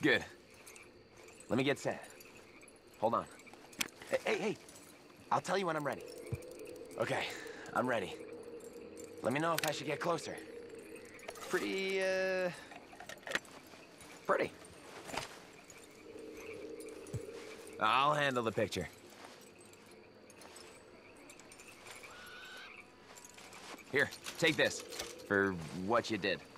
Good. Let me get set. Hold on. Hey! I'll tell you when I'm ready. Okay, I'm ready. Let me know if I should get closer. Pretty. I'll handle the picture. Here, take this. For what you did.